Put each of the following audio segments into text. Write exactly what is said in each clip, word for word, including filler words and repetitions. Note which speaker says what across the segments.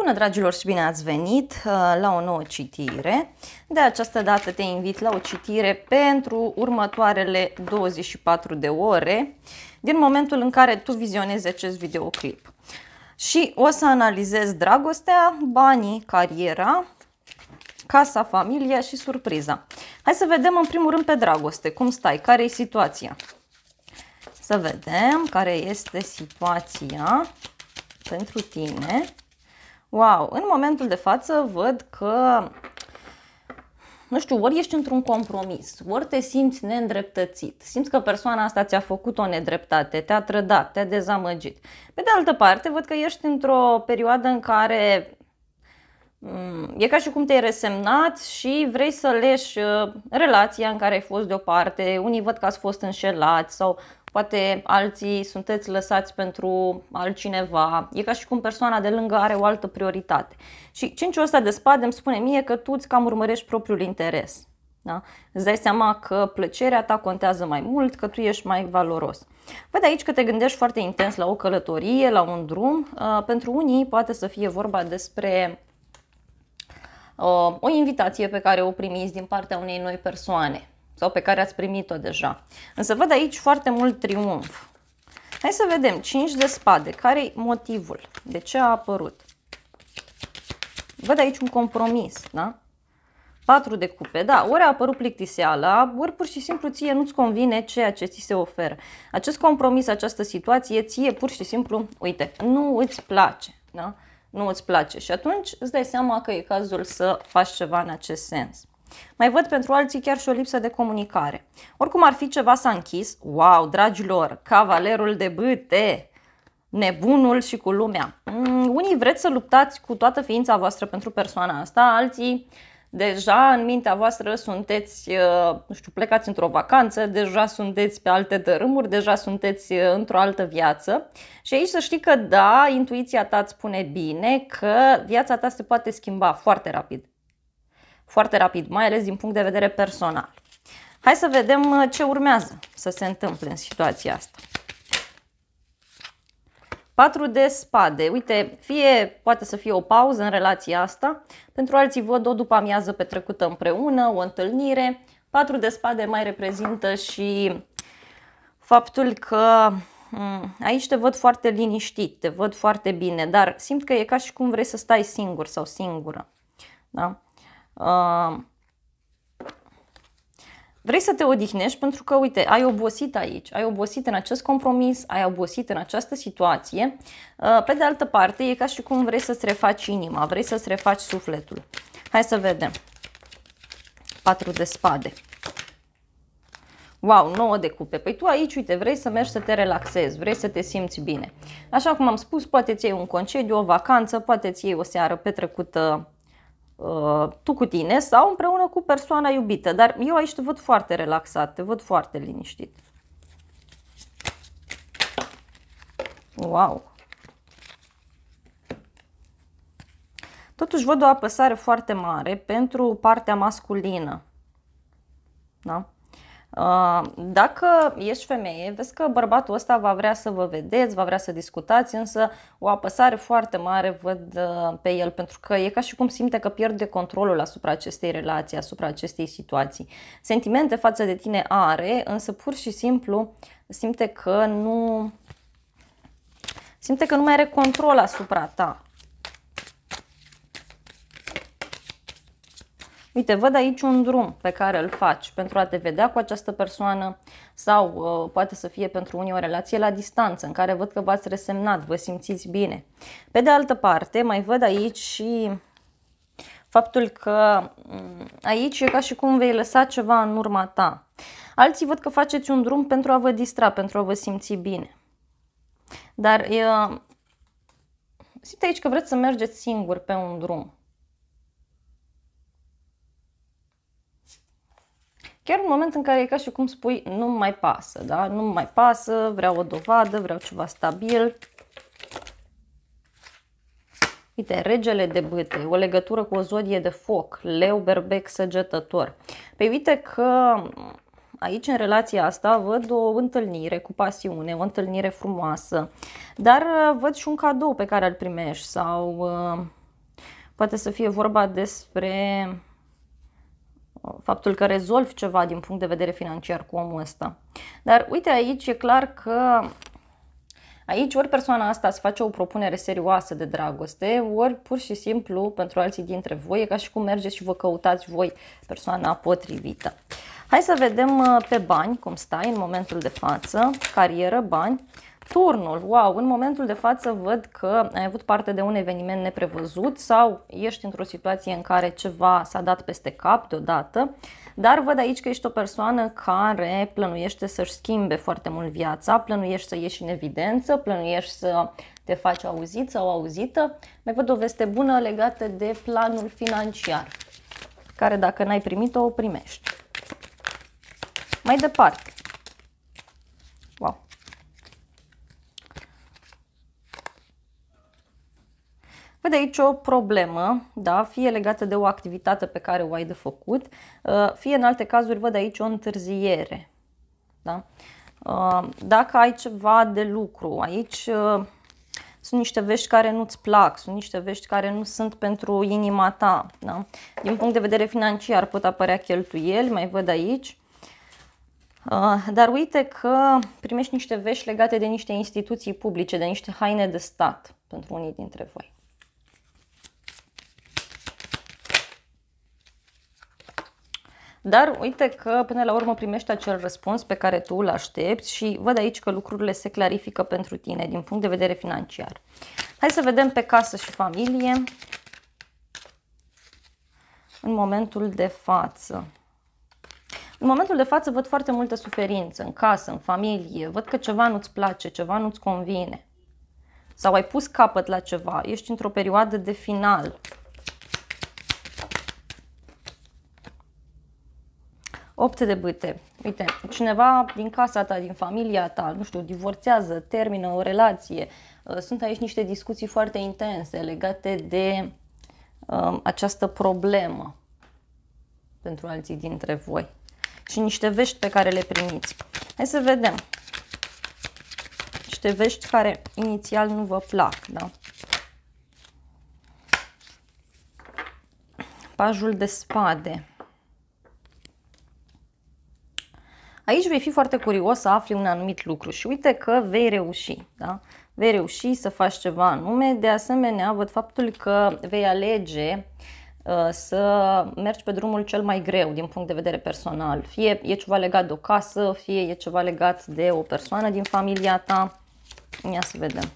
Speaker 1: Bună, dragilor, și bine ați venit la o nouă citire. De această dată te invit la o citire pentru următoarele douăzeci și patru de ore din momentul în care tu vizionezi acest videoclip. Și o să analizez dragostea, banii, cariera, casa, familia și surpriza. Hai să vedem în primul rând pe dragoste. Cum stai? Care e situația? Să vedem care este situația pentru tine. Wow, în momentul de față văd că, nu știu, ori ești într-un compromis, ori te simți neîndreptățit, simți că persoana asta ți-a făcut o nedreptate, te-a trădat, te-a dezamăgit. Pe de altă parte, văd că ești într-o perioadă în care e ca și cum te-ai resemnat și vrei să leși relația în care ai fost deoparte. Unii văd că ați fost înșelați sau poate alții sunteți lăsați pentru altcineva. E ca și cum persoana de lângă are o altă prioritate. Și cinciul ăsta de spade îmi spune mie că tu îți cam urmărești propriul interes. Da? Îți dai seama că plăcerea ta contează mai mult, că tu ești mai valoros. Văd aici că te gândești foarte intens la o călătorie, la un drum. Pentru unii poate să fie vorba despre o invitație pe care o primiți din partea unei noi persoane sau pe care ați primit-o deja. Însă văd aici foarte mult triumf. Hai să vedem. cinci de spade. Care-i motivul? De ce a apărut? Văd aici un compromis, da? patru de cupe. Da, ori a apărut plictiseala, ori pur și simplu ție nu-ți convine ceea ce ți se oferă. Acest compromis, această situație, ție pur și simplu, uite, nu îți place, da? Nu îți place și atunci îți dai seama că e cazul să faci ceva în acest sens. Mai văd pentru alții chiar și o lipsă de comunicare. Oricum ar fi, ceva s-a închis. Wow, dragilor, cavalerul de bâte, nebunul și cu lumea. Mm, unii vreți să luptați cu toată ființa voastră pentru persoana asta, alții deja în mintea voastră sunteți, nu știu, plecați într-o vacanță, deja sunteți pe alte dărâmuri, deja sunteți într-o altă viață. Și aici să știi că da, intuiția ta îți spune bine că viața ta se poate schimba foarte rapid. Foarte rapid, mai ales din punct de vedere personal. Hai să vedem ce urmează să se întâmple în situația asta. patru de spade. Uite, fie poate să fie o pauză în relația asta, pentru alții văd o după amiază petrecută împreună, o întâlnire. patru de spade mai reprezintă și faptul că aici te văd foarte liniștit, te văd foarte bine, dar simt că e ca și cum vrei să stai singur sau singură. Da? Uh, vrei să te odihnești pentru că, uite, ai obosit aici, ai obosit în acest compromis, ai obosit în această situație. Uh, pe de altă parte, e ca și cum vrei să-ți refaci inima, vrei să-ți refaci sufletul. Hai să vedem. patru de spade. Wow, nouă de cupe. Păi tu aici, uite, vrei să mergi să te relaxezi, vrei să te simți bine. Așa cum am spus, poate ți iei un concediu, o vacanță, poate ți iei o seară petrecută uh, tu cu tine sau împreună cu persoana iubită. Dar eu aici te văd foarte relaxat, te văd foarte liniștit. Wow! Totuși văd o apăsare foarte mare pentru partea masculină. Da? Dacă ești femeie, vezi că bărbatul ăsta va vrea să vă vedeți, va vrea să discutați, însă o apăsare foarte mare văd pe el, pentru că e ca și cum simte că pierde controlul asupra acestei relații, asupra acestei situații. Sentimente față de tine are, însă pur și simplu simte că nu, simte că nu mai are control asupra ta. Uite, văd aici un drum pe care îl faci pentru a te vedea cu această persoană sau uh, poate să fie pentru unii o relație la distanță în care văd că v-ați resemnat, vă simțiți bine. Pe de altă parte, mai văd aici și faptul că um, aici e ca și cum vei lăsa ceva în urma ta. Alții văd că faceți un drum pentru a vă distra, pentru a vă simți bine. Dar uh, simt aici că vreți să mergeți singuri pe un drum. Chiar în moment în care e ca și cum spui, nu mai pasă, da? Nu mai pasă, vreau o dovadă, vreau ceva stabil. Uite, regele de bâte, o legătură cu o zodie de foc, leu, berbec, săgetător. Păi uite că aici în relația asta văd o întâlnire cu pasiune, o întâlnire frumoasă, dar văd și un cadou pe care îl primești sau Poate să fie vorba despre faptul că rezolvi ceva din punct de vedere financiar cu omul ăsta. Dar uite, aici e clar că aici ori persoana asta îți face o propunere serioasă de dragoste, ori pur și simplu pentru alții dintre voi e ca și cum mergeți și vă căutați voi persoana potrivită. Hai să vedem pe bani cum stai în momentul de față, carieră, bani. Turnul, wow, în momentul de față văd că ai avut parte de un eveniment neprevăzut sau ești într-o situație în care ceva s-a dat peste cap deodată, dar văd aici că ești o persoană care plănuiește să-și schimbe foarte mult viața, plănuiești să ieși în evidență, plănuiești să te faci auzit sau auzită. Mai văd o veste bună legată de planul financiar, care dacă n-ai primit-o, o primești. Mai departe. Wow. Văd aici o problemă, da? Fie legată de o activitate pe care o ai de făcut, fie în alte cazuri văd aici o întârziere. Da? Dacă ai ceva de lucru, aici sunt niște vești care nu-ți plac, sunt niște vești care nu sunt pentru inima ta. Da? Din punct de vedere financiar pot apărea cheltuieli, mai văd aici. Dar uite că primești niște vești legate de niște instituții publice, de niște haine de stat pentru unii dintre voi. Dar uite că până la urmă primești acel răspuns pe care tu îl aștepți și văd aici că lucrurile se clarifică pentru tine din punct de vedere financiar. Hai să vedem pe casă și familie în momentul de față. În momentul de față văd foarte multă suferință în casă, în familie, văd că ceva nu-ți place, ceva nu-ți convine. Sau ai pus capăt la ceva, ești într-o perioadă de final. opt de bâte. Uite, cineva din casa ta, din familia ta, nu știu, divorțează, termină o relație. Sunt aici niște discuții foarte intense legate de um, această problemă pentru alții dintre voi. Și niște vești pe care le primiți. Hai să vedem. Niște vești care inițial nu vă plac, da? Pajul de spade. Aici vei fi foarte curios să afli un anumit lucru și uite că vei reuși, da? Vei reuși să faci ceva anume. De asemenea, văd faptul că vei alege uh, să mergi pe drumul cel mai greu din punct de vedere personal. Fie e ceva legat de o casă, fie e ceva legat de o persoană din familia ta. Ia să vedem.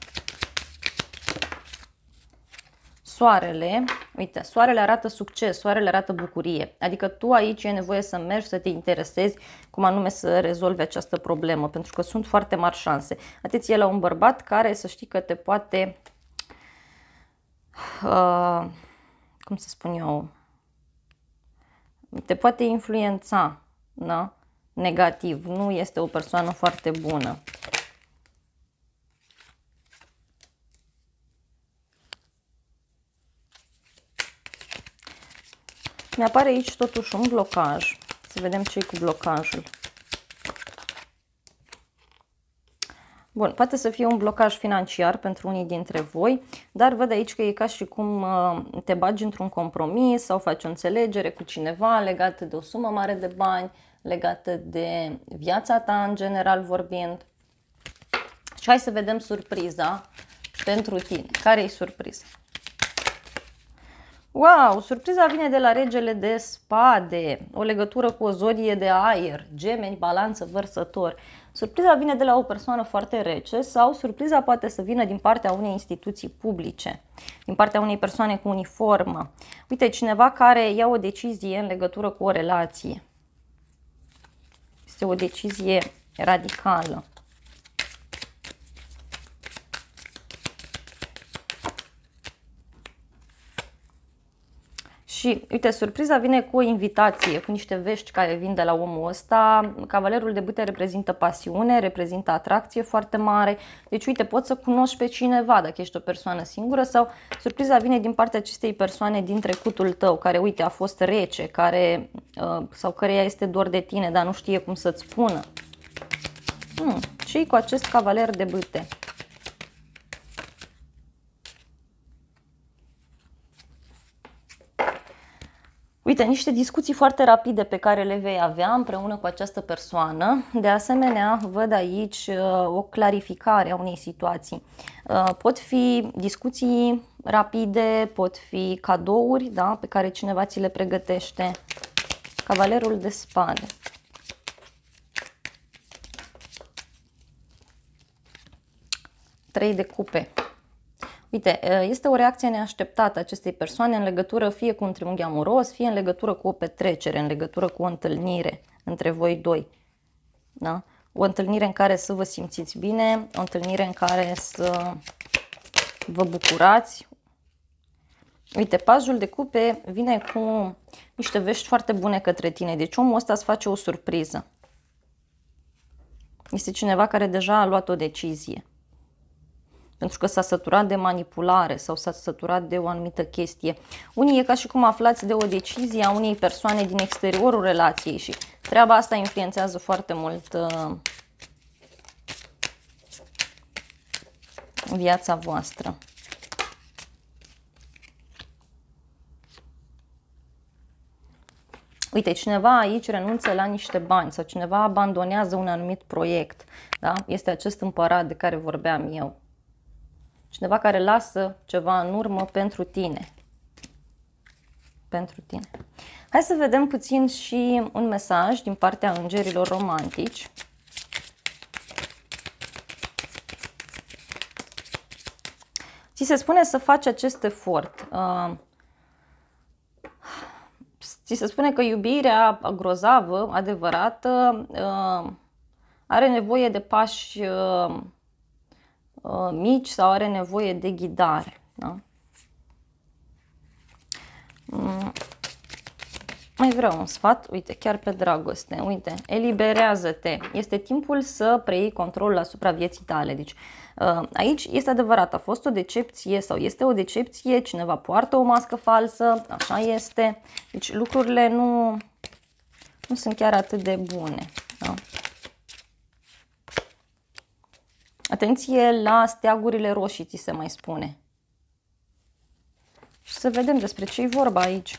Speaker 1: Soarele, uite, soarele arată succes, soarele arată bucurie. Adică tu aici e nevoie să mergi să te interesezi cum anume să rezolvi această problemă, pentru că sunt foarte mari șanse. Atenție la un bărbat care să știi că te poate, uh, cum să spun eu, te poate influența, da? Negativ. Nu este o persoană foarte bună. Mi-apare aici totuși un blocaj. Să vedem ce e cu blocajul. Bun, poate să fie un blocaj financiar pentru unii dintre voi, dar văd aici că e ca și cum te bagi într-un compromis sau faci o înțelegere cu cineva legată de o sumă mare de bani, legată de viața ta în general vorbind. Și hai să vedem surpriza pentru tine. Care e surpriza? Wow, surpriza vine de la regele de spade, o legătură cu o zodie de aer, gemeni, balanță, vărsător. Surpriza vine de la o persoană foarte rece sau surpriza poate să vină din partea unei instituții publice, din partea unei persoane cu uniformă. Uite, cineva care ia o decizie în legătură cu o relație. Este o decizie radicală. Și, uite, surpriza vine cu o invitație, cu niște vești care vin de la omul ăsta. Cavalerul de bâte reprezintă pasiune, reprezintă atracție foarte mare. Deci, uite, poți să cunoști pe cineva dacă ești o persoană singură sau surpriza vine din partea acestei persoane din trecutul tău, care, uite, a fost rece, care, sau căreia este dor de tine, dar nu știe cum să-ți spună. Hmm, și cu acest cavaler de bâte. Uite, niște discuții foarte rapide pe care le vei avea împreună cu această persoană. De asemenea, văd aici uh, o clarificare a unei situații. Uh, pot fi discuții rapide, pot fi cadouri, da, pe care cineva ți le pregătește. Cavalerul de spade. Trei de cupe. Uite, este o reacție neașteptată a acestei persoane în legătură fie cu un triunghi amoros, fie în legătură cu o petrecere, în legătură cu o întâlnire între voi doi. Da? O întâlnire în care să vă simțiți bine, o întâlnire în care să vă bucurați. Uite, pajul de cupe vine cu niște vești foarte bune către tine, deci omul ăsta îți face o surpriză. Este cineva care deja a luat o decizie. Pentru că s-a săturat de manipulare sau s-a săturat de o anumită chestie. Unii e ca și cum aflați de o decizie a unei persoane din exteriorul relației și treaba asta influențează foarte mult uh, viața voastră. Uite, cineva aici renunță la niște bani sau cineva abandonează un anumit proiect. Da? Este acest împărat de care vorbeam eu. Cineva care lasă ceva în urmă pentru tine. Pentru tine. Hai să vedem puțin și un mesaj din partea îngerilor romantici. Ți se spune să faci acest efort. Uh, ți se spune că iubirea grozavă, adevărată, uh, are nevoie de pași uh, mici sau are nevoie de ghidare. Da? Mai vreau un sfat, uite, chiar pe dragoste, uite, eliberează-te. Este timpul să preiei controlul asupra vieții tale. Deci aici este adevărat, a fost o decepție sau este o decepție, cineva poartă o mască falsă, așa este. Deci lucrurile nu, nu sunt chiar atât de bune. Da? Atenție la steagurile roșii, ți se mai spune. Și să vedem despre ce e vorba aici.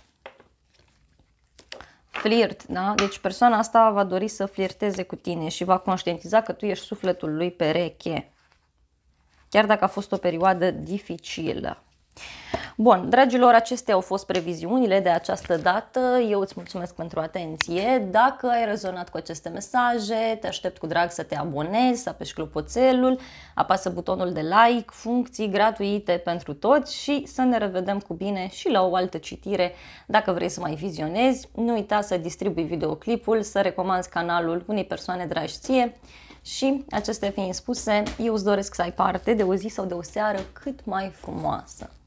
Speaker 1: Flirt, da? Deci persoana asta va dori să flirteze cu tine și va conștientiza că tu ești sufletul lui pereche. Chiar dacă a fost o perioadă dificilă. Bun, dragilor, acestea au fost previziunile de această dată. Eu îți mulțumesc pentru atenție. Dacă ai rezonat cu aceste mesaje, te aștept cu drag să te abonezi, să apeși clopoțelul, apasă butonul de like, funcții gratuite pentru toți și să ne revedem cu bine și la o altă citire. Dacă vrei să mai vizionezi, nu uita să distribui videoclipul, să recomanzi canalul unei persoane dragi ție. Și acestea fiind spuse, eu îți doresc să ai parte de o zi sau de o seară cât mai frumoasă.